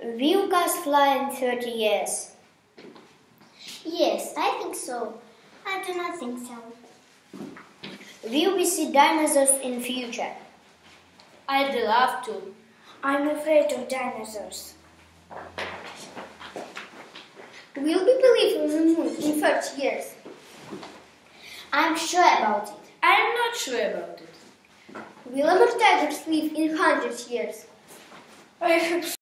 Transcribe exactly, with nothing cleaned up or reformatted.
Will cars fly in thirty years? Yes, I think so. I do not think so. Will we see dinosaurs in future? I'd love to. I'm afraid of dinosaurs. Will we believe in the moon in thirty years? I'm sure about it. I'm not sure about it. Will our tigers live in one hundred years? I hope